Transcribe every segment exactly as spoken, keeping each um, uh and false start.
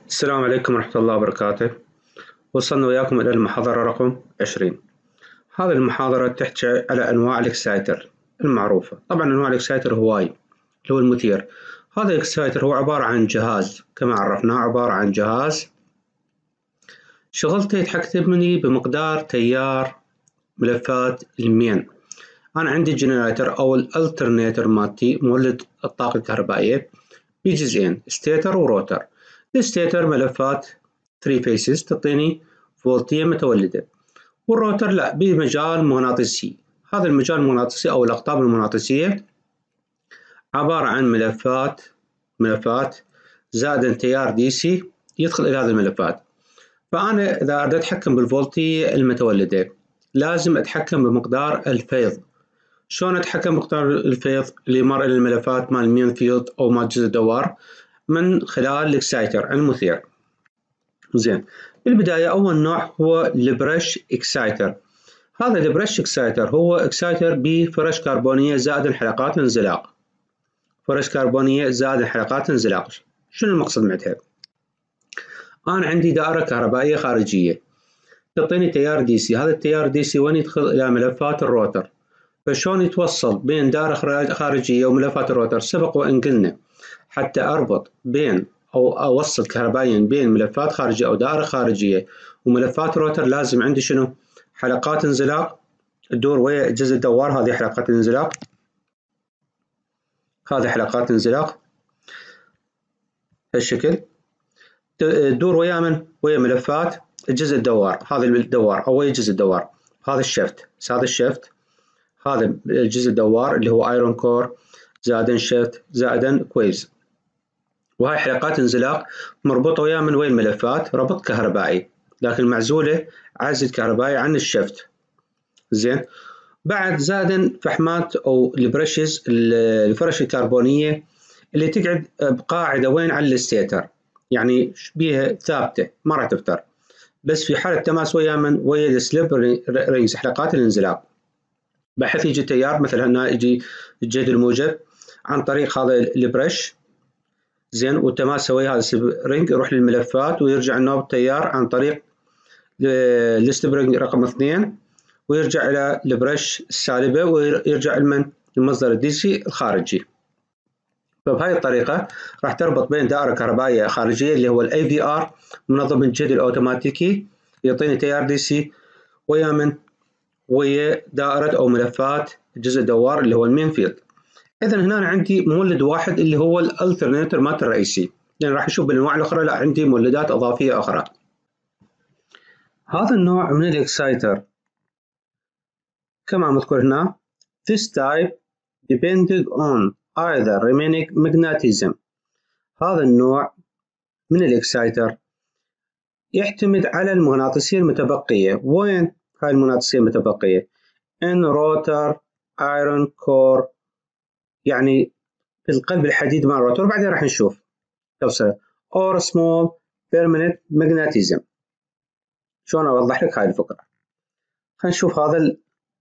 السلام عليكم ورحمة الله وبركاته. وصلنا وياكم إلى المحاضرة رقم عشرين. هذه المحاضرة تحكي على أنواع الإكسايتر المعروفة. طبعا أنواع الإكسايتر هواي اللي هو المثير. هذا الإكسايتر هو عبارة عن جهاز، كما عرفناه عبارة عن جهاز شغلته يتحكم بمقدار تيار ملفات المين. أنا عندي جنراتر أو الالترنيتر مالتي مولد الطاقة الكهربائية بجزئين، ستيتر وروتر. الستيتر ملفات ثري فيسز تعطيني فولتية متولدة، والروتر لا بمجال مغناطيسي. هذا المجال المغناطيسي أو الأقطاب المغناطيسية عبارة عن ملفات ملفات زائد تيار دي سي يدخل إلى هذه الملفات. فأنا إذا أردت أتحكم بالفولتية المتولدة لازم أتحكم بمقدار الفيض. شلون أتحكم بمقدار الفيض اللي يمر إلى الملفات مال المين فيلد أو مال جزء الدوار؟ من خلال الإكسايتر المثير. زين، بالبداية أول نوع هو البرش إكسايتر. هذا البرش إكسايتر هو إكسايتر بفرش كربونية زائد حلقات انزلاق. فرش كربونية زائد حلقات انزلاق. شنو المقصد معناتها؟ أنا عندي دائرة كهربائية خارجية تعطيني تيار دي سي. هذا التيار دي سي وين يدخل؟ إلى ملفات الروتر. فشلون يتوصل بين دائرة خارجية وملفات الروتر؟ سبق وأن قلنا حتى أربط بين أو أوصل كهربائيا بين ملفات خارجية أو دائرة خارجية وملفات روتر لازم عندي شنو؟ حلقات انزلاق تدور ويا جزء الدوار. هذه حلقات الانزلاق، هذه حلقات انزلاق هالشكل تدور ويا من؟ ويا ملفات الجزء الدوار. هذا الدوار أو ويا جزء الدوار. هذا الشفت، هذا الشفت هذا الجزء الدوار اللي هو ايرون كور زائدا شفت زائدا كويز. وهاي حلقات انزلاق مربوطة ويا من وين؟ الملفات، ربط كهربائي لكن معزولة عزل كهربائي عن الشفت. زين، بعد زائدا فحمات او البرشز الفرش الكربونية اللي تقعد بقاعدة وين؟ على الستيتر، يعني بيها ثابتة ما راح تفتر، بس في حالة تماس ويا من؟ ويا السليب رينجز حلقات الانزلاق، بحيث يجي تيار مثلا هنا يجي الجهد الموجب عن طريق هذا البرش. زين، والتماس ويا هذا السبرينج يروح للملفات ويرجع النوب التيار عن طريق السبرينج رقم اثنين ويرجع الى البرش السالبه ويرجع لمن؟ المصدر الدي سي الخارجي. فبهاي الطريقه راح تربط بين دائره كهربائيه خارجيه اللي هو الاي في ار منظم الجهد الاوتوماتيكي يعطيني تيار دي سي ويا من؟ ويا دائره او ملفات الجزء الدوار اللي هو المين فيلد. اذا هنا أنا عندي مولد واحد اللي هو الالترنيتر مالت الرئيسي، لان يعني راح نشوف بالانواع الاخرى لا عندي مولدات اضافيه اخرى. هذا النوع من الاكسايتر كما مذكور هنا this type depended on either remaining magnetism. هذا النوع من الاكسايتر يعتمد على المغناطيسية المتبقية. وين هاي المغناطيسية المتبقية؟ in rotor iron core، يعني في القلب الحديد مال الروتور. بعدين راح نشوف توصل or small permanent magnetism. شلون اوضح لك هاي الفكرة؟ خلينا نشوف هذا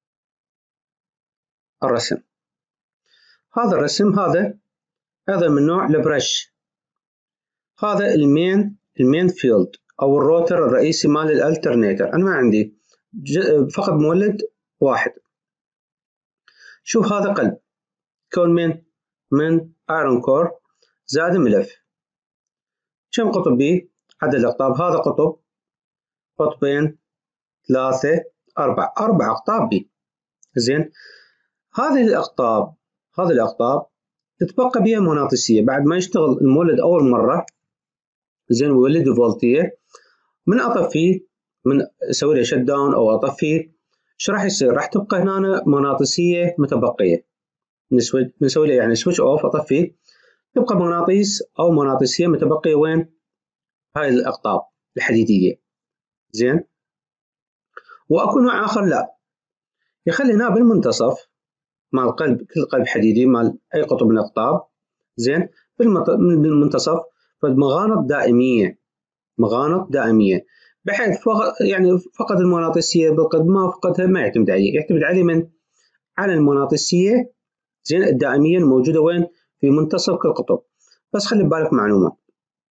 الرسم. هذا الرسم هذا هذا من نوع البرش. هذا المين المين فيلد او الروتر الرئيسي مال الالترنيتر. انا ما عندي فقط مولد واحد. شوف هذا قلب كون من من ايرون كور زائد ملف. كم قطب بيه؟ عدد الاقطاب. هذا قطب، قطبين، ثلاثة، أربعة، أربع أقطاب بيه. زين، هذه الأقطاب هذه الأقطاب تتبقى بها مغناطيسية بعد ما يشتغل المولد أول مرة. زين، ويولد فولتية. من أطفيه، من أسوي له شت داون أو أطفيه، شو راح يصير؟ راح تبقى هنا مغناطيسية متبقية. نسوي له يعني سويتش أوف، أطفيه، تبقى مغناطيس أو مغناطيسية متبقية وين؟ هاي الأقطاب الحديدية. زين، وأكو نوع آخر لا، يخلي هنا بالمنتصف مال القلب، كل قلب حديدي مال أي قطب من الأقطاب. زين، بالمنتصف فمغانط دائمية، مغانط دائمية، بحيث فقط يعني فقد المغناطيسية بالقطب ما فقدها ما يعتمد عليه، يعتمد عليه من؟ على المغناطيسية زين الدائمية الموجودة وين؟ في منتصف كل قطب. بس خلي ببالك معلومة،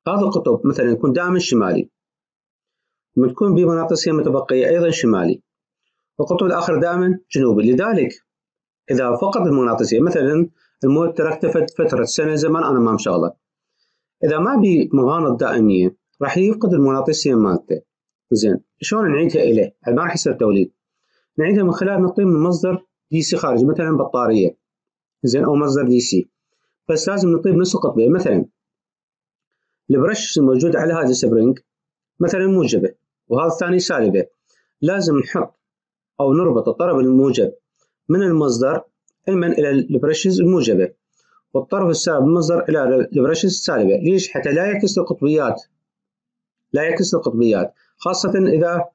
هذا القطب مثلا يكون دائما شمالي، وتكون بمغناطيسية متبقية أيضا شمالي، والقطب الآخر دائما جنوبي. لذلك إذا فقد المغناطيسية، مثلا الموت ترى اختفت فترة سنة زمان أنا ما مشغله، إذا ما بي مغانط دائمية راح يفقد المغناطيسية مالته. زين، شلون نعيدها إليه؟ ما راح يصير توليد، نعيدها من خلال نعطيه من مصدر دي سي خارجي، مثلا بطارية، زين، أو مصدر دي سي، بس لازم نعطيه بنفس القطبية. مثلا البرش الموجود على هذا السبرينج مثلا موجبة وهذا الثاني سالبة، لازم نحط أو نربط الطرف الموجب من المصدر علما إلى البرشز الموجبة، والطرف السالب من المصدر إلى البرشز السالبة. ليش؟ حتى لا يعكس القطبيات، لا يعكس القطبيات، خاصة إذا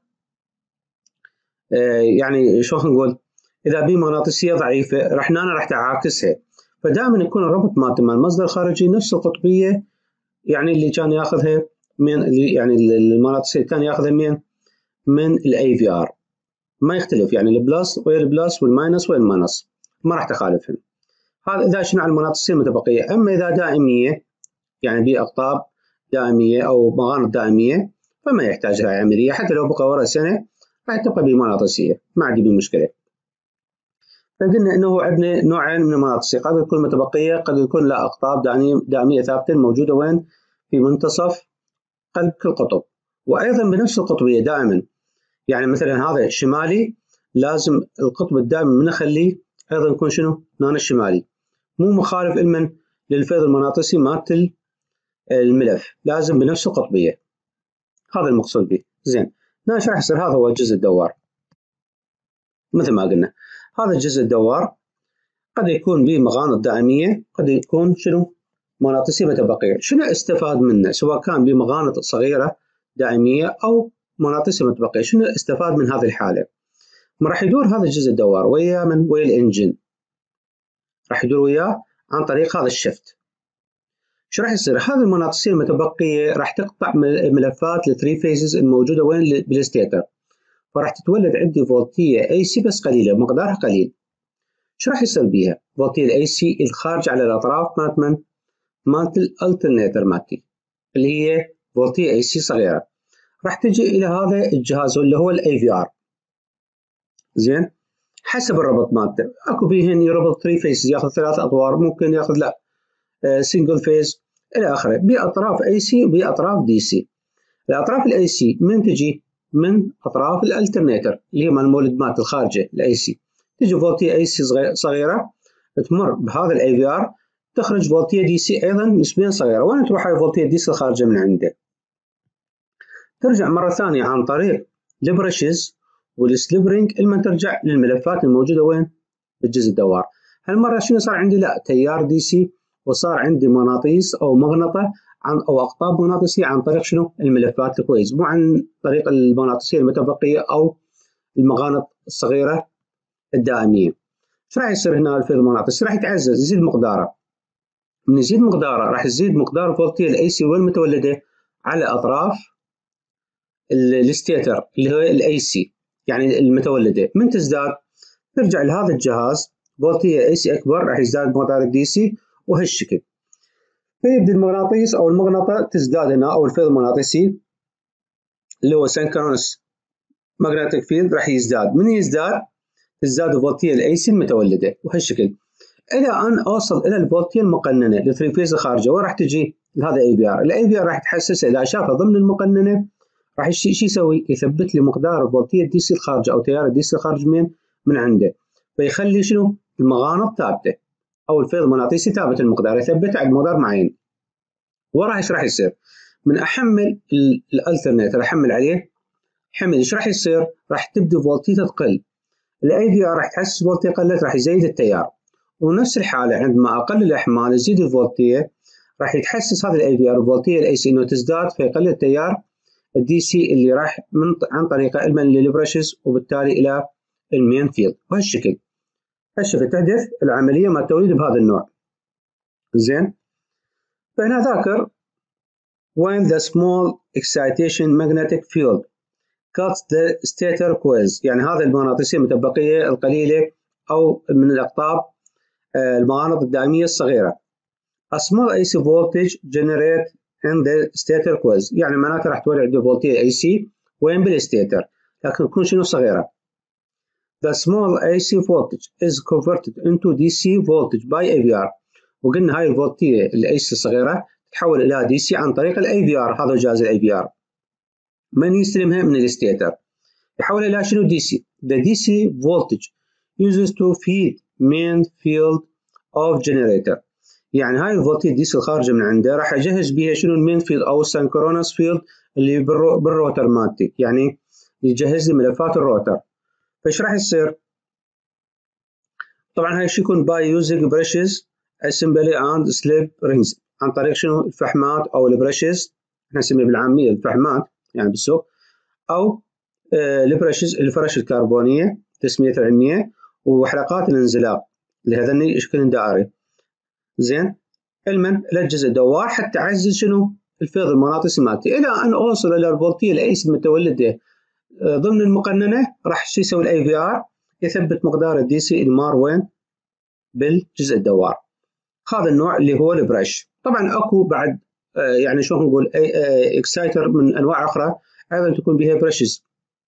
آه يعني شلون نقول، إذا بي مغناطيسية ضعيفة راح هنا راح تعاكسها. فدائما يكون الربط مالته مع المصدر الخارجي نفس القطبية، يعني اللي كان ياخذها من اللي يعني المغناطيسية كان ياخذها من من الاي في ار، ما يختلف، يعني البلس ويا البلس والماينس ويا الماينس ما راح تخالفهم. هذا اذا شنو على المغناطيسيه المتبقيه. اما اذا دائميه، يعني باقطاب دائميه او مغانط دائميه، فما يحتاج لها عمليه، حتى لو بقى ورا سنه راح تبقى بمغناطيسيه، ما عندي بي مشكله. فقلنا انه عندنا نوعين من المغناطيسيه، قد تكون متبقيه، قد يكون لا اقطاب دائميه ثابته موجوده وين؟ في منتصف قلب كل قطب، وايضا بنفس القطبيه دائما. يعني مثلا هذا شمالي، لازم القطب الدائمي من اخليه ايضا يكون شنو؟ هنا الشمالي، مو مخالف علما للفيض المغناطيسي مالت الملف، لازم بنفس القطبيه. هذا المقصود به. زين، ايش راح يصير؟ هذا هو الجزء الدوار. مثل ما قلنا هذا الجزء الدوار قد يكون به مغانط دائميه، قد يكون شنو؟ مغناطيسيه متبقيه. شنو استفاد منه؟ سواء كان بمغانط صغيره دائميه او مغناطيسيه متبقيه، شنو استفاد من هذه الحاله؟ ما راح يدور هذا الجزء الدوار ويا من؟ ويا الانجن، راح يدور وياه عن طريق هذا الشفت. شو راح يصير؟ هذه المغناطيسيه المتبقيه راح تقطع ملفات الثري فيزز الموجوده وين؟ بالستيتر، فراح تتولد عندي فولتيه اي سي بس قليله، مقدارها قليل. شو راح يصير بيها؟ فولتيه الاي سي الخارج على الاطراف مالت من؟ مالت الالترنيتر مالتي، اللي هي فولتيه اي سي صغيره، راح تجي الى هذا الجهاز اللي هو الاي في ار. زين، حسب الربط مالته، اكو بيهن يربط ثري فيز ياخذ ثلاث اطوار، ممكن ياخذ لا سنجل فيز الى اخره، باطراف اي سي وباطراف دي سي. الاطراف الاي سي من تجي؟ من اطراف الالترنيتر اللي هي مال المولد مالت الخارجه الاي سي، تجي فولتيه اي سي صغيره تمر بهذا الاي في ار، تخرج فولتيه دي سي ايضا نسبيا صغيره. وين تروح هاي فولتيه دي سي الخارجه من عنده؟ ترجع مره ثانيه عن طريق البرشز والسليبرينج لما ترجع للملفات الموجوده وين؟ بالجزء الدوار. هالمره شنو صار عندي؟ لا تيار دي سي، وصار عندي مغناطيس او مغنطه عن او اقطاب مغناطيسيه عن طريق شنو؟ الملفات الكويس، مو عن طريق المغناطيسيه المتبقيه او المغانط الصغيره الدائميه. ايش راح يصير هنا؟ الفيض المغناطيسي راح يتعزز، يزيد مقداره. من يزيد مقداره راح يزيد مقدار فولتيه الاي سي وين متولده؟ على اطراف الستيتر اللي هو الاي سي، يعني المتولده. من تزداد؟ ترجع لهذا الجهاز فولتيه اي سي اكبر، راح يزداد مقدار الدي سي وهالشكل، فيبدي المغناطيس او المغنطه تزداد هنا، او الفيض المغناطيسي اللي هو سينكرونس ماجنتيك فيلد راح يزداد. من يزداد؟ تزداد فولتيه الاي سي المتولده وهالشكل، الى ان اوصل الى الفولتيه المقننه للثري فيز الخارجه. وراح تجي هذا اي بي ار، الاي بي ار راح يتحسس اذا شافه ضمن المقننه، راح شو يسوي؟ يثبت لي مقدار فولتيه الدي سي الخارجه او تيار الدي سي الخارج من من عنده، فيخلي شنو؟ المغانط ثابته او الفيض المغناطيسي ثابت المقدار، يثبته على مقدار معين. وراح ايش راح يصير؟ من احمل الالترنيتر، احمل عليه حمل، ايش راح يصير؟ راح تبدا فولتيته تقل، الاي في ار راح تحسس فولتيه قلت، راح يزيد التيار. ونفس الحاله عندما اقلل الاحمال يزيد الفولتيه، راح يتحسس هذا الاي في ار فولتيه الاي سي انه تزداد، فيقلل التيار الدي سي اللي راح من عن طريقه علما للبرشز وبالتالي الى المين فيلد. وهالشكل هالشكل تحدث العمليه مال التوليد بهذا النوع. زين، فهنا ذاكر when the small excitation magnetic field cuts the stator coils، يعني هذا المغناطيسيه المتبقيه القليله او من الاقطاب المغانط الدائميه الصغيره. A small A C voltage generate عند ستيتر كويز، يعني معناته راح تولد فولتية اي سي وين بالستيتر، لكن تكون شنو صغيرة. The small اي سي voltage is converted into دي سي voltage by اي في ار. وقلنا هاي الفولتية الاي سي الصغيرة تتحول الى دي سي عن طريق الاي في ار. هذا جهاز الاي في ار من يستلمها من الستيتر يحول الى شنو دي سي. The دي سي voltage uses to feed main field of generator. يعني هاي الفولتية دي سي الخارجة من عنده راح اجهز بها شنو المين فيلد او السنكرونس فيلد اللي بالرو بالروتر مالتي، يعني يجهز لي ملفات الروتر. فايش راح يصير؟ طبعا هاي الشيء يكون باي يوزنج بريشز اسمبلي اند سليب رينجز، عن طريق شنو الفحمات او البريشز، احنا نسميه بالعامية الفحمات يعني بالسوق، او آه البريشز الفرش الكربونية تسميتها العلمية، وحلقات الانزلاق لهذني شكل دائري. زين علما للجزء الدوار حتى اعزز شنو الفيض المغناطيسي مالتي الى ان اوصل الى الفولتيه الايس المتولده ضمن المقننه. راح شو يسوي الاي في ار؟ يثبت مقدار الدي سي المار وين؟ بالجزء الدوار. هذا النوع اللي هو البرش. طبعا اكو بعد يعني شلون نقول اكسايتر من انواع اخرى ايضا تكون بها برشز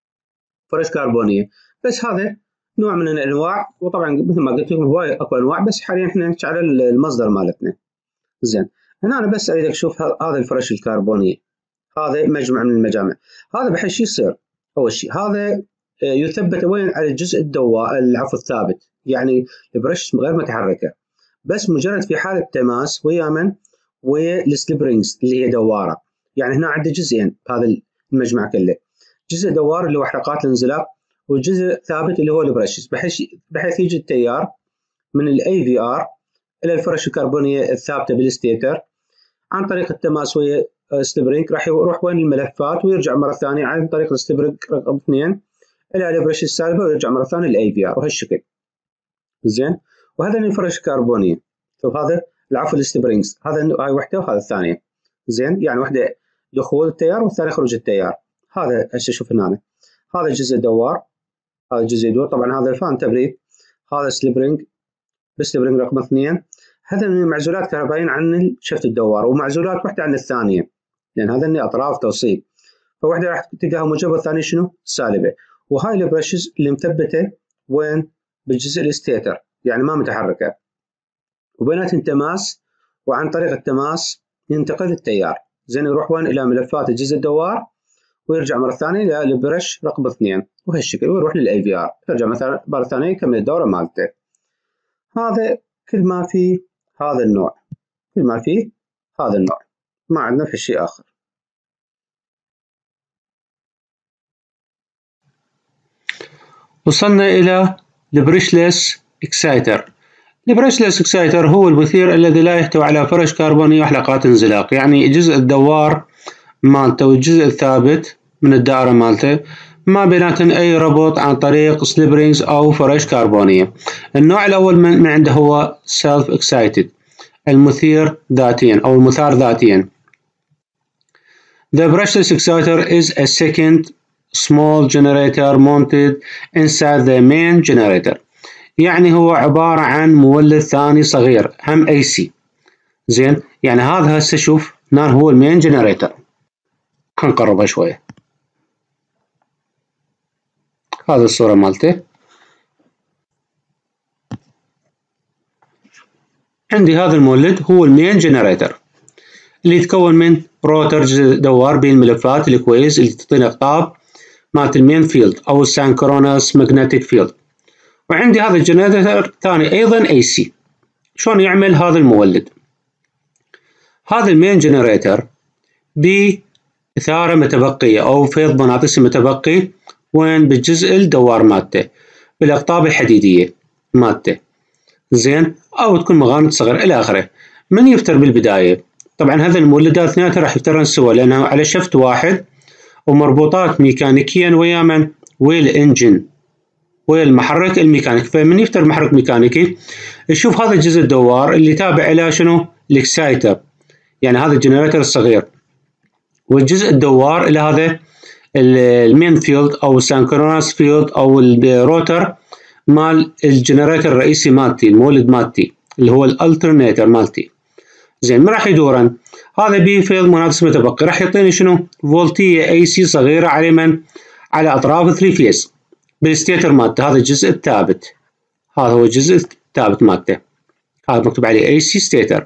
فرش كربونيه، بس هذا نوع من الانواع. وطبعا مثل ما قلت لكم هواي اكو انواع، بس حاليا احنا نحكي على المصدر مالتنا. زين هنا انا بس اريدك تشوف هذا الفرش الكربوني، هذا مجمع من المجامع. هذا بحيث شو يصير؟ اول شيء هذا يثبت وين؟ على الجزء الدواء العفو الثابت، يعني البرش غير متحركه، بس مجرد في حاله تماس ويا من؟ ويا السليبرينجز اللي هي دواره. يعني هنا عندي جزئين هذا المجمع كله، جزء دوار اللي هو حلقات الانزلاق، وجزء ثابت اللي هو البرشز، بحيث بحيث يجي التيار من الاي في ار الى الفرش الكربونيه الثابته بالستيتر عن طريق التماس ويا سليبرينج، راح يروح وين؟ الملفات، ويرجع مره ثانيه عن طريق السليبرينج رقم اثنين الى البرش السالبه، ويرجع مره ثانيه للاي في ار وهالشكل. زين وهذا الفرش الكربونيه. شوف هذا العفو السليبرينجز، هذا هاي وحده وهذا الثانيه. زين يعني وحده دخول التيار والثانيه خروج التيار. هذا هسه شوف هنا هذا الجزء دوار، هذا الجزء يدور. طبعا هذا فان تبريد، هذا سليبرينج بسليبرينج رقم اثنين. هذا من معزولات كهربائيين عن شفت الدوار، ومعزولات واحده عن الثانيه، لان هذا اللي اطراف توصيل، فواحده راح تلقاها موجبه والثانيه شنو؟ سالبه. وهاي البرشز اللي مثبته وين؟ بالجزء الستيتر، يعني ما متحركه، وبيناتهم تماس، وعن طريق التماس ينتقل التيار. زين يروح وين؟ الى ملفات الجزء الدوار، ويرجع مره ثانيه للبرش رقم اثنين وهالشكل، ويروح للاي في ار، يرجع مثلا مره ثانيه يكمل الدوره مالته. هذا كل ما فيه هذا النوع، كل ما فيه هذا النوع، ما عندنا في شيء آخر. وصلنا إلى البريشلس اكسايتر. البريشلس اكسايتر هو المثير الذي لا يحتوي على فرش كربوني وحلقات انزلاق، يعني الجزء الدوار مالته والجزء الثابت من الدائرة مالته ما بيناتهم أي ربط عن طريق سليبرينجز أو فرش كربونية. النوع الأول من عنده هو سيلف اكسايتد، المثير ذاتيا أو المثار ذاتيا. The brushless exciter is a second small generator mounted inside the main generator. يعني هو عبارة عن مولد ثاني صغير هم اي سي. زين يعني هذا هسه شوف هنا هو المين جنريتر. هنقربها شوية. هذا الصورة مالته. عندي هذا المولد هو المين جنريتر اللي يتكون من روتر دوار بين الملفات الكويز اللي تعطينا خطاب مالت المين فيلد او السانكرونس ماجنتيك فيلد. وعندي هذا الجنريتر ثاني ايضا اي سي. شلون يعمل هذا المولد؟ هذا المين جنريتر بإثارة متبقية او فيض مغناطيسي متبقي وين؟ بالجزء الدوار مالته بالاقطاب الحديدية مالته. زين او تكون مغانط صغيرة الى اخره. من يفتر بالبداية؟ طبعا هذا المولدات اثنيناتها راح يفترن سوا لانها على شفت واحد ومربوطات ميكانيكيا ويا من؟ ويا الانجن ويا المحرك الميكانيكي. فمن يفتر محرك ميكانيكي نشوف هذا الجزء الدوار اللي تابع الى شنو؟ الاكسايتر، يعني هذا الجنريتر الصغير، والجزء الدوار الى هذا المين فيلد او السانكرونس فيلد او الروتر مال الجنريتر الرئيسي مالتي، المولد مالتي اللي هو الالترنيتر مالتي. زين، ما راح يدورن؟ هذا بي فيض مغناطيسي متبقي، راح يعطيني شنو؟ فولتية اي سي صغيرة على من؟ على اطراف ثري فيز بالستيتر مالته. هذا الجزء الثابت، هذا هو الجزء الثابت مالته، هذا مكتوب عليه اي سي ستيتر.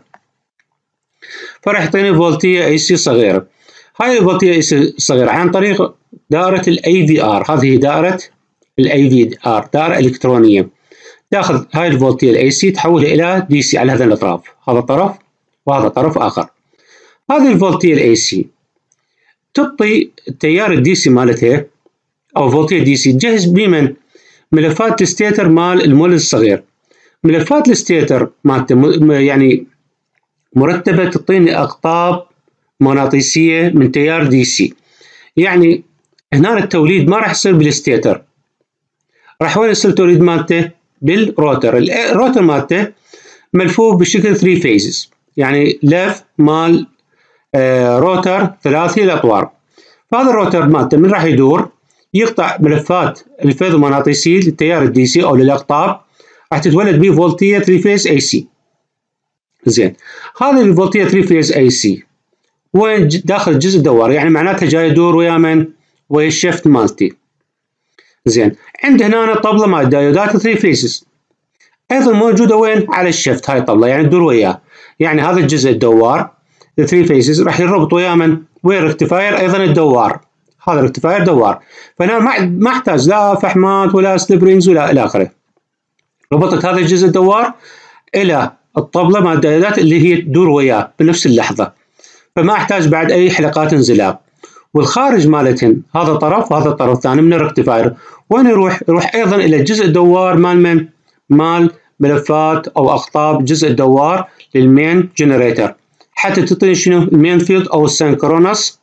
فراح يعطيني فولتية اي سي صغيرة. هاي الفولتية اي سي صغيرة عن طريق دائرة الاي في ار، هذه دائرة الاي في ار، دائرة الكترونية، تاخذ هاي الفولتية الاي سي تحولها الى دي سي على هذا الاطراف، هذا طرف وهذا طرف اخر. هذه الفولتية الاي سي تعطي التيار الدي سي مالتها او فولتية دي سي، تجهز بمن؟ ملفات الستيتر مال المولد الصغير. ملفات الستيتر مالته يعني مرتبة تعطيني اقطاب مغناطيسية من تيار دي سي. يعني هنا التوليد ما راح يصير بالستيتر، راح وين يصير التوليد مالته؟ بالروتر. الروتر مالته ملفوف بشكل ثري فيزز، يعني لف مال آه روتر ثلاثي الاطوار. فهذا الروتر مالته من راح يدور؟ يقطع ملفات الفيض المغناطيسي للتيار الدي سي او للاقطاب، راح تتولد به فولتية ثري فيز اي سي. زين، هذه الفولتية ثري فيز اي سي وين؟ داخل الجزء الدوار، يعني معناتها جاي يدور ويا من؟ ويا الشفت مالتي. زين، عندي هنا طبلة مع الدايودات ثري فيزز ايضا موجودة وين؟ على الشفت، هاي الطبلة يعني تدور وياه. يعني هذا الجزء الدوار ثري فيزز راح يربط ويا من؟ ويا الركتيفاير ايضا الدوار، هذا الركتيفاير دوار. فانا ما احتاج لا فحمات ولا سليب ولا الى اخره. ربطت هذا الجزء الدوار الى الطبلة مع الدايودات اللي هي تدور وياه بنفس اللحظة، فما احتاج بعد اي حلقات انزلاق. والخارج مالتهن هذا طرف وهذا الطرف الثاني من الركتيفاير، وين يروح؟ يروح ايضا الى الجزء الدوار مال من؟ مال ملفات او اقطاب جزء الدوار للمين جنريتر، حتى تعطيني شنو؟ المين فيلد او السنكرونس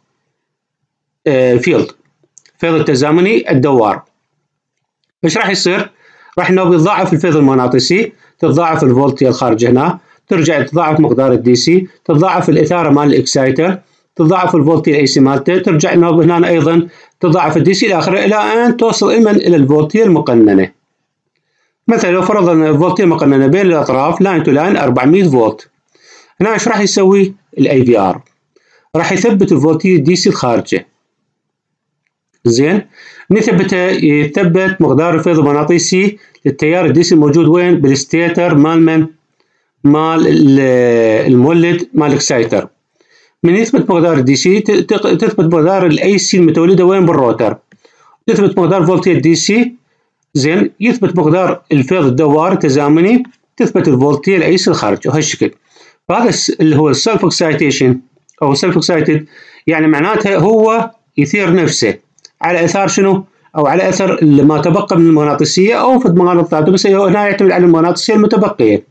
فيلد، فيض التزامني الدوار. ايش راح يصير؟ راح انه يتضاعف الفيض المغناطيسي، تتضاعف الفولتية الخارجة هنا، ترجع تتضاعف مقدار الدي سي، تتضاعف الاثارة مال الاكسايتر، تضاعف الفولتية الاي سي مالته، ترجع انه هنا ايضا تضاعف الدي سي الى اخره، الى ان توصل ايمن الى الفولتية المقننة. مثلا لو فرضنا الفولتية المقننة بين الاطراف لاين تو لاين أربعمية فولت، هنا ايش راح يسوي الاي في ار؟ راح يثبت الفولتية الدي سي الخارجة. زين، نثبتها يثبت مقدار الفيض المغناطيسي للتيار الدي سي الموجود وين؟ بالستيتر مال من؟ مال المولد مال الاكسايتر. من يثبت مقدار الدي سي تثبت مقدار الاي سي المتولده وين؟ بالروتر. تثبت مقدار فولتية الدي سي. زين، يثبت مقدار الفيض الدوار التزامني، تثبت الفولتية الاي سي الخارج وهالشكل. فهذا اللي هو السلف اكسايتيشن او سلف اكسايتد، يعني معناتها هو يثير نفسه على اثار شنو؟ او على اثر ما تبقى من المغناطيسيه او فد مغناطيسات، بس هنا يعتمد على المغناطيسيه المتبقيه.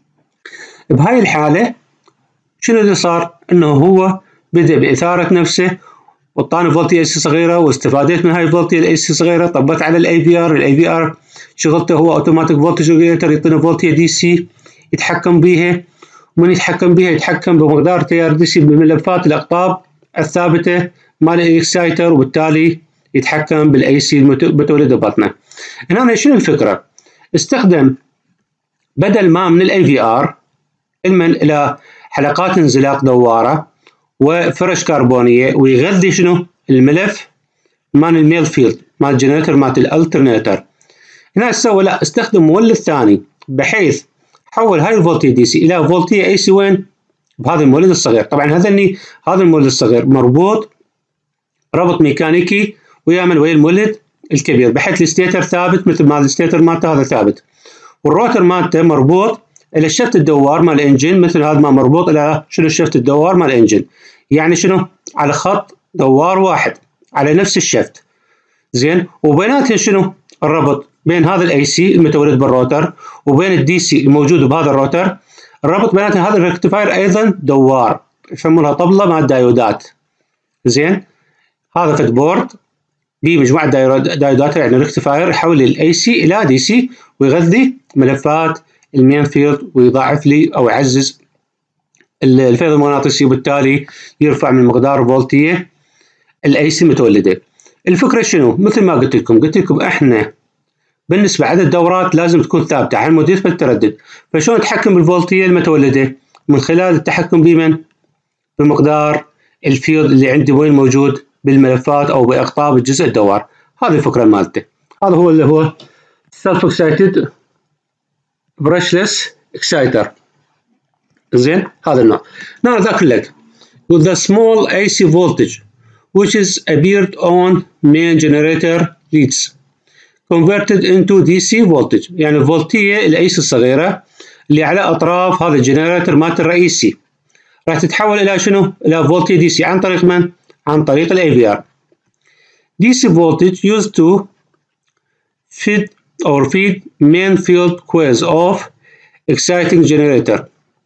بهاي الحاله شنو اللي صار؟ انه هو بدا باثاره نفسه وطاني فولتيه اي سي صغيره، واستفاديت من هاي الفولتيه الاي سي صغيره، طبقت على الاي في ار، الاي في ار شغلته هو اوتوماتيك فولتج ريجوليتر، يعطينا فولتيه دي سي يتحكم بيها، ومن يتحكم بيها يتحكم بمقدار تيار دي سي بملفات الاقطاب الثابته مال الاكسايتر، وبالتالي يتحكم بالاي سي المتولد ببطنه. هنا شنو الفكره؟ استخدم بدل ما من الاي في ار المن الى حلقات انزلاق دواره وفرش كربونيه، ويغذي شنو؟ الملف مال الميل فيلد مال الجنريتر مال الالترنيتر. هنا سوى لا، استخدم مولد ثاني بحيث حول هاي الفولتيه دي سي الى فولتيه اي سي وين؟ بهذا المولد الصغير. طبعا هذا هذا المولد الصغير مربوط ربط ميكانيكي ويا من؟ ويا المولد الكبير، بحيث الستيتر ثابت مثل ما الستيتر مالته هذا ثابت، والروتر مالته مربوط الى الشفت الدوار مال الانجن، مثل هذا ما مربوط الى شنو؟ الشفت الدوار مال الانجن، يعني شنو؟ على خط دوار واحد على نفس الشفت. زين، وبيناتهم شنو؟ الربط بين هذا الاي سي المتولد بالروتر وبين الدي سي الموجود بهذا الروتر، الربط بيناتهم هذا الركتيفاير ايضا دوار، يسمونها طبله مع الدايودات. زين، هذا فد بورد بمجموعه دايودات، يعني ركتيفاير يحول الاي سي الى دي سي ويغذي ملفات المين فيلد، ويضاعف لي او يعزز الفيض المغناطيسي، وبالتالي يرفع من مقدار فولتيه الاي سي المتولده. الفكره شنو؟ مثل ما قلت لكم قلت لكم احنا بالنسبه عدد الدورات لازم تكون ثابته على مود يثبت التردد. فشلون نتحكم بالفولتيه المتولده؟ من خلال التحكم بمن؟ بمقدار الفيلد اللي عندي وين موجود بالملفات او باقطاب الجزء الدوار. هذه الفكره مالته. هذا هو اللي هو self excited brushless exciter. زين هذا النوع. نوع ذاك لك with the small A C voltage which is appeared on main generator leads converted into D C voltage. يعني الفولتيه الاي سي الصغيره اللي على اطراف هذا الجنريتر مالت الرئيسي راح تتحول الى شنو؟ الى فولتيه دي سي عن طريق من؟ عن طريق الاي في ار. D C voltage used to feed or feed main field coils of exciting generator.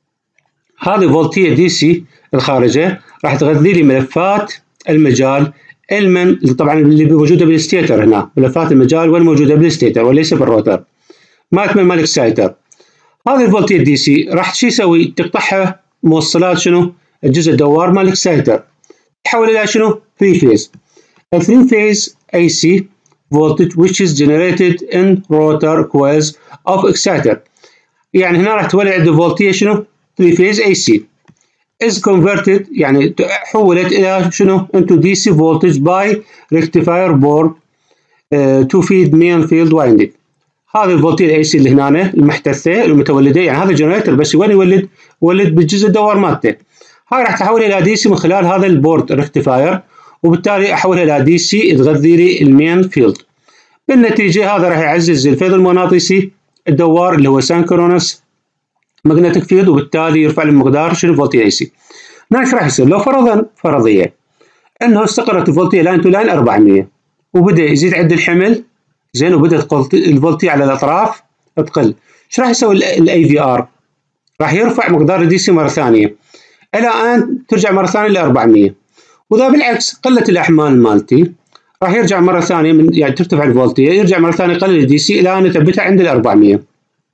هذه فولتيه دي سي الخارجه راح تغذي لي ملفات المجال المن طبعا اللي موجوده بالستيتر. هنا ملفات المجال وين موجوده بالستيتر وليس بالروتر مالت من مال اكسايتر. هذه الفولتيه دي سي راح شو يسوي؟ تقطعها موصلات شنو؟ الجزء الدوار مال اكسايتر تحول الى شنو؟ ثري فيز. A three phase A C voltage which is generated in rotor coils of exciter. يعني هنا راح تولد عندي فولتيه شنو؟ ثري phase A C is converted يعني حولت الى شنو؟ into D C voltage by rectifier board uh, to feed main field winding. هذه الفولتيه الاي سي اللي هنا المحتثه المتولده. يعني هذا الجنريتر بس وين يولد؟ يولد بالجزء الدوار مالته. هاي راح تحول الى دي سي من خلال هذا البورد ريكتيفاير وبالتالي احولها الى دي سي تغذي لي المين فيلد. بالنتيجه هذا راح يعزز الفيض المغناطيسي الدوار اللي هو سانكرونس ماجنتيك فيلد وبالتالي يرفع المقدار شنو الفولتيه اي سي. هنا ايش راح يصير؟ لو فرضا فرضيه انه استقرت الفولتيه لاين تو لاين أربعمية وبدا يزيد عند الحمل زين وبدات الفولتيه على الاطراف تقل، ايش راح يسوي الاي في ار؟ راح يرفع مقدار الدي سي مره ثانيه الى ان ترجع مره ثانيه ل أربعمية. واذا بالعكس قلت الاحمال مالتي راح يرجع مره ثانيه من يعني ترتفع الفولتيه يرجع مره ثانيه يقلل الدي سي الى ان يثبتها عند ال أربعمية.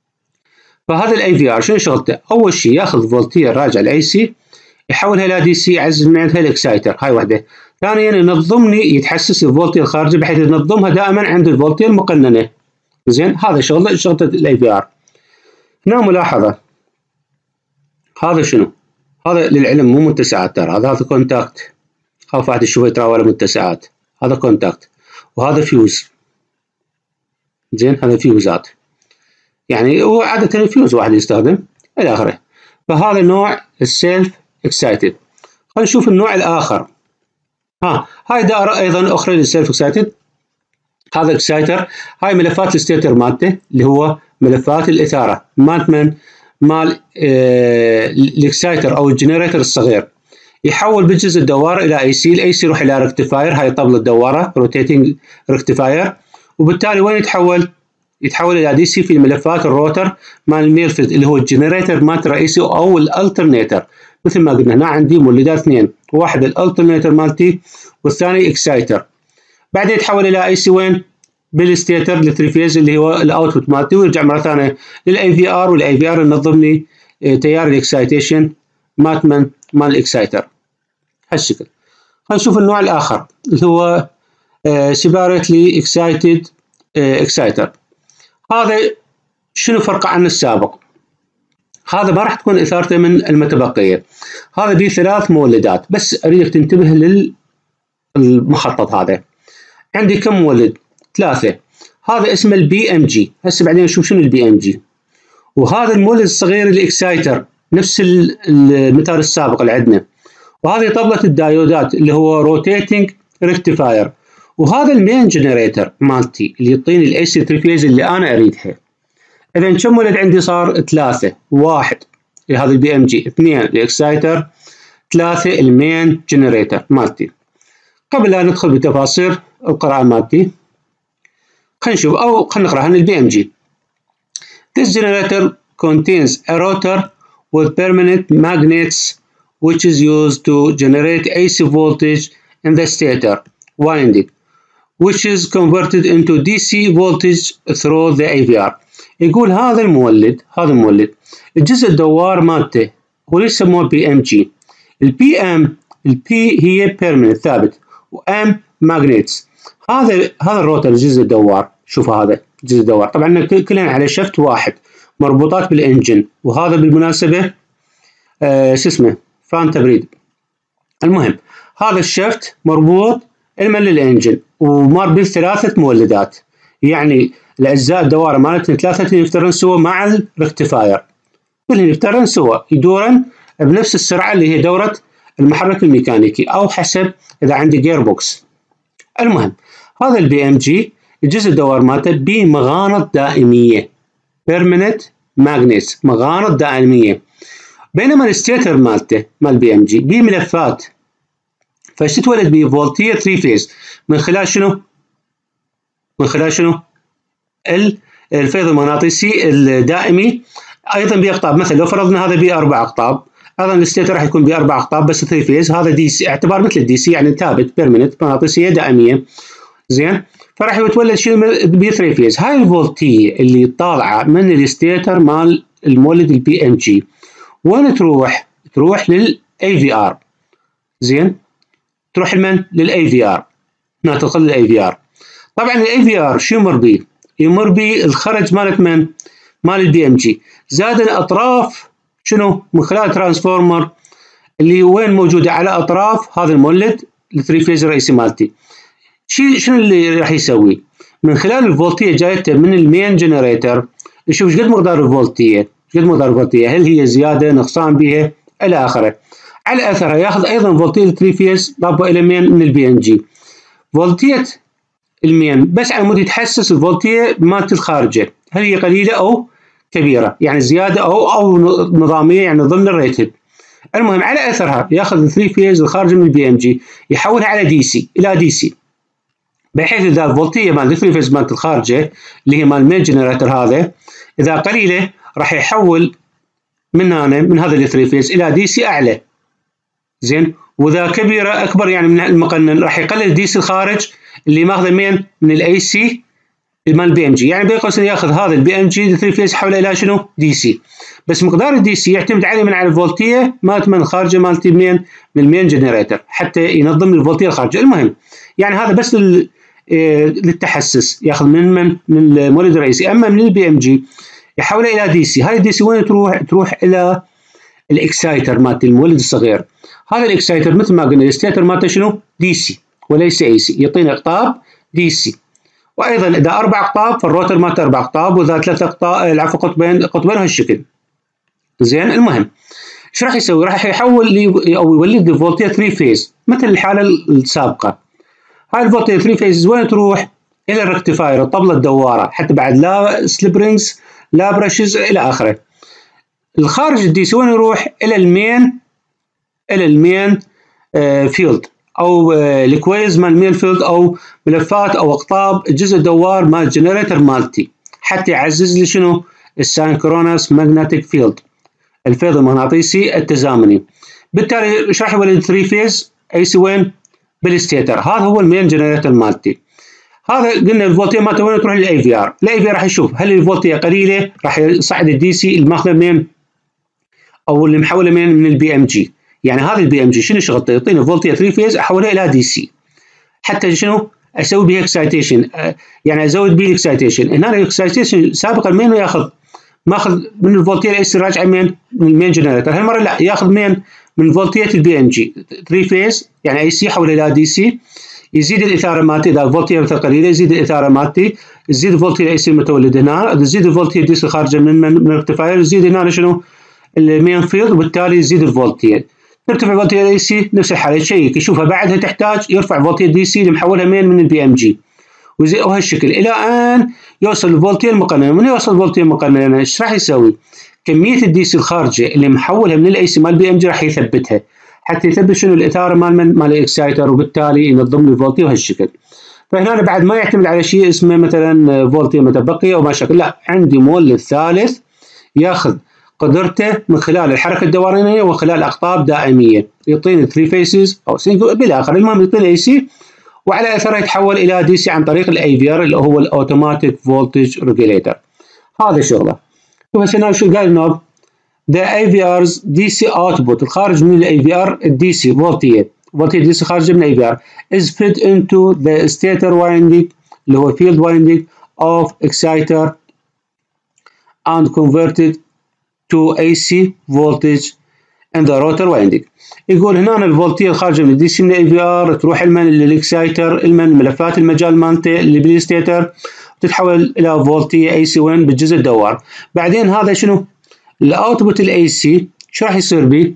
فهذا الاي في ار شنو شغلته؟ اول شيء ياخذ فولتيه راجع الاي سي يحولها الى دي سي يعزز من عندها الاكسايتر. هاي وحده. ثانيا ينظمني يتحسس الفولتيه الخارجيه بحيث ينظمها دائما عند الفولتيه المقننه. زين هذا شغله شغله الاي في ار. هنا ملاحظه هذا شنو؟ هذا للعلم مو متسعات ترى، هذا هذا كونتاكت. خاف واحد يشوفه يتراوله متسعات. هذا كونتاكت وهذا فيوز. زين هذا فيوزات. يعني هو عاده الفيوز واحد يستخدم الى اخره. فهذا نوع السيلف اكسايتد. خلينا نشوف النوع الاخر. ها هاي دائره ايضا اخرى للسيلف اكسايتد. هذا اكسايتر هاي ملفات الستيتر مالته اللي هو ملفات الاثاره مالت من؟ مال آه الاكسايتر او الجنريتر الصغير. يحول بالجزء الدوار الى اي سي، الاي سي يروح الى ريكتيفاير. هاي طبله الدواره روتيتنج ريكتيفاير وبالتالي وين يتحول؟ يتحول الى دي سي في ملفات الروتر مال الميرفت اللي هو الجنريتر مالت الرئيسي او الالترنيتر. مثل ما قلنا هنا عندي مولدات اثنين، واحد الالترنيتر مالتي والثاني اكسايتر. بعدين يتحول الى اي سي وين؟ بالستيتر الثري فيز اللي هو الاوتبوت مالتي ويرجع مره ثانيه للاي في ار والاي في ار ينظم لي تيار الاكسايتيشن مالت من؟ مال الاكسايتر. هالشكل. خلينا نشوف النوع الاخر اللي هو سيباريتلي اكسايتد اكسايتر. هذا شنو فرقه عن السابق؟ هذا ما راح تكون اثارته من المتبقيه. هذا به ثلاث مولدات بس اريدك تنتبه للمخطط هذا. عندي كم مولد؟ ثلاثه. هذا اسمه البي ام جي. هسه بعدين نشوف شنو البي ام جي. وهذا المولد الصغير الاكسايتر نفس المثال السابق اللي عندنا. وهذه طبله الدايودات اللي هو روتيتنج ريكتيفاير. وهذا المين جنريتر مالتي اللي يعطيني الاي سي ثري فيز اللي انا اريدها. اذا كم ولد عندي؟ صار ثلاثه. واحد لهذا البي ام جي، اثنين الاكسايتر، ثلاثه المين جنريتر مالتي. قبل لا ندخل بتفاصيل القراءه مالتي خلينا نشوف او خلينا نقرا عن البي ام جي. This generator contains a rotor with permanent magnets which is used to generate A C voltage in the stator winding which is converted into D C voltage through the A V R. يقول هذا المولد هذا المولد الجزء الدوار مالته هو ليش سموه بي ام جي. البي ام البي هي permanent ثابت وام magnets. هذا هذا الروتر الجزء الدوار. شوف هذا الجزء الدوار طبعا كلنا على شفت واحد مربوطات بالانجن. وهذا بالمناسبه آه شو اسمه فان تبريد. المهم هذا الشفت مربوط علما للانجن ومر بثلاثه مولدات، يعني الاجزاء الدواره مالتهم ثلاثه يفترن سوا مع الركتفاير، كلهم يفترن سوا يدورن بنفس السرعه اللي هي دوره المحرك الميكانيكي او حسب اذا عندي جير بوكس. المهم هذا البي ام جي الجزء الدوار مالته بمغانط دائميه بيرمننت ماجنتس، مغانط دائميه، بينما الستيتر مالته مال بي ام جي بملفات، فايش تتولد به فولتيه ثري فيز من خلال شنو؟ من خلال شنو؟ الفيض المغناطيسي الدائمي ايضا باقطاب. مثلا لو فرضنا هذا باربع اقطاب، ايضا الستيتر راح يكون باربع اقطاب بس ثري فيز، هذا دي سي اعتبار مثل الدي سي يعني ثابت بيرمننت مغناطيسيه دائميه. زين، فراح يتولد شيء ب ثري فيز. هاي الفولتيه اللي طالعه من الستيتر مال المولد البي ام جي وين تروح؟ تروح للاي في ار. زين، تروح لمن؟ للاي في ار، هنا تدخل للاي في ار. طبعا الاي في ار شو يمر بيه؟ يمر بيه الخرج مالت من؟ مال البي ام جي، زاد الاطراف شنو؟ من خلال ترانسفورمر اللي وين موجوده على اطراف هذا المولد الثري فيز الرئيسي مالتي. شنو اللي راح يسوي؟ من خلال الفولتيه جايته من المين جنريتر يشوف ايش قد مقدار الفولتيه، ايش قد مقدار الفولتيه، هل هي زياده نقصان بها الى اخره. على اثرها ياخذ ايضا فولتيه ثري فيز ضابه الى مين؟ من البي ام جي. فولتيه المين بس على مود يتحسس الفولتيه مالت الخارجه هل هي قليله او كبيره، يعني زياده او او نظاميه يعني ضمن الريتد. المهم على اثرها ياخذ ثري فيز الخارجه من البي ام جي يحولها على دي سي الى دي سي، بحيث اذا الفولتيه مال الثري فيز مالت الخارجه اللي هي مال المين جنريتر هذا اذا قليله راح يحول من هنا من هذا الثري فيز الى دي سي اعلى. زين، واذا كبيره اكبر يعني من المقنن راح يقلل الدي سي الخارج اللي ماخذه من من الاي سي مال البي ام جي، يعني بين قوسين ياخذ هذا البي ام جي ثري فيز يحوله الى شنو؟ دي سي، بس مقدار الدي سي يعتمد عليه من على الفولتيه مالت من خارجه مالت المين من المين جنريتر حتى ينظم الفولتيه الخارجه. المهم يعني هذا بس للتحسس ياخذ من من من المولد الرئيسي، اما من البي ام جي يحوله الى دي سي. هاي الدي سي وين تروح؟ تروح الى الاكسايتر مالت المولد الصغير. هذا الاكسايتر مثل ما قلنا الستيتر مالته شنو؟ دي سي وليس اي سي، يعطينا اقطاب دي سي. وايضا اذا اربع اقطاب فالروتر مالته اربع اقطاب، واذا ثلاث اقطاب العفو قطبين قطبين هالشكل. زين، المهم ايش راح يسوي؟ راح يحول لي او يولد فولتيه ثري فيز مثل الحاله السابقه. هاي الفولتيه ثري فيز وين تروح؟ الى الركتيفاير الطبله الدواره، حتى بعد لا سليب رينجز لا برشز الى اخره. الخارج الدي سي وين يروح؟ الى المين الى المين آه فيلد او آه الكويز مال المين فيلد او ملفات او اقطاب الجزء الدوار مال الجنريتر مالتي، حتى يعزز لي شنو؟ الساينكرونس ماجنتيك فيلد، الفيض المغناطيسي التزامني. بالتالي ايش راح يولد ثري فيز اي سي وين؟ بالستيتر. هذا هو المين جنريتر مالتي. هذا قلنا الفولتيه مالته وين تروح؟ للاي في ار. الاي في ار راح يشوف هل الفولتيه قليله راح يصعد الدي سي اللي ماخذه منين او اللي محوله منين؟ من البي ام جي. يعني هذا البي ام جي شنو شغلته؟ يعطيني فولتيه ثري فيز احولها الى دي سي حتى شنو؟ اسوي بها اكسايتيشن، يعني ازود به الاكسايتيشن. هنا الاكسايتيشن سابقا منين ياخذ؟ ماخذ من الفولتيه الاي سي راجعه من من المين جنريتر، هالمره لا ياخذ من من فولتيه البي ام جي ثري فيز يعني اي سي يحول الى دي سي، يزيد الاثاره مالتي اذا الفولتيه مثلا قليله يزيد الاثاره مالتي، يزيد الفولتيه الاي سي المتولد هنا، يزيد الفولتيه الدي سي خارجه من من الركتيفاير، يزيد هنا شنو؟ المين فيلد، وبالتالي يزيد الفولتيه. ترتفع فولتيه الاي سي نفس الحاله يشيك يشوفها بعدها تحتاج يرفع فولتيه الدي سي اللي محولها من من البي ام جي وهالشكل الى ان يوصل الفولتيه المقننه. من يوصل الفولتيه المقننه ايش راح يسوي؟ كميه الدي سي الخارجه اللي محولها من الاي سي مال البي ام جي راح يثبتها حتى يثبت شنو؟ الاثاره مال من مال الاكسايتر، وبالتالي ينظم لي الفولتيه وهالشكل. فهنا بعد ما يعتمد على شيء اسمه مثلا فولتيه متبقيه او ما شكل، لا عندي مولد ثالث ياخذ قدرته من خلال الحركه الدورانيه ومن خلال اقطاب دائميه، يعطيني ثري فيسز او سنجل بالاخر، المهم يعطيني اي سي وعلى اثره يتحول الى دي سي عن طريق الاي في ار اللي هو الاوتوماتيك فولتج ريجوليتر. هذا شغله. شوف هنا شو قال لنا؟ The اي في ار's دي سي output الخارج من الاي في ار الدي سي فولتيه فولتيه دي سي خارجه من الاي في ار is fed into the stator winding اللي هو field winding of exciter and converted to اي سي voltage in the rotor winding. يقول هنا الفولتية الخارجة من الدي سي من الاي في ار تروح المن للاكسايتر، المن ملفات المجال مالته اللي بالستيتر، تتحول الى فولتية اي سي وين بالجزء الدوار. بعدين هذا شنو؟ الاوتبوت الاي سي شو راح يصير به؟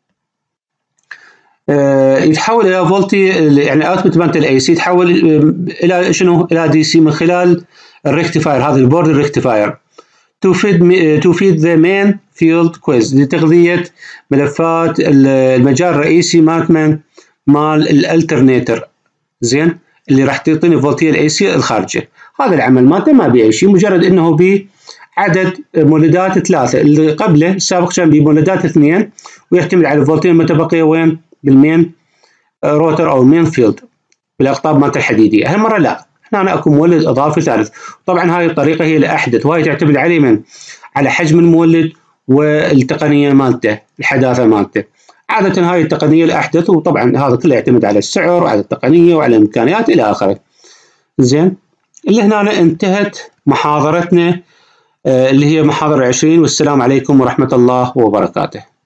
آه يتحول الى فولتي، يعني الاوتبوت مالت الاي سي يتحول الى شنو؟ الى دي سي من خلال الريكتيفاير، هذا البورد الريكتيفاير. to feed to feed the main field quiz لتغذية ملفات المجال الرئيسي مالت مال الالترنيتر، زين، اللي راح تعطيني فولتية الاي سي الخارجة. هذا العمل مالته ما بيه شيء، مجرد انه بيه عدد مولدات ثلاثة، اللي قبله السابق كان بمولدات اثنين، ويعتمد على الفولتين المتبقية وين؟ بالمين روتر او المين فيلد بالاقطاب مالته الحديدية. هالمرة لا، هنا أنا اكو مولد اضافي ثالث. طبعا هاي الطريقة هي الاحدث، وهي تعتمد عليه من على حجم المولد والتقنية مالته، الحداثة مالته. عادة هاي التقنية الاحدث، وطبعا هذا كله يعتمد على السعر وعلى التقنية وعلى الامكانيات الى اخره. زين، اللي هنا انتهت محاضرتنا اللي هي محاضرة عشرين، والسلام عليكم ورحمة الله وبركاته.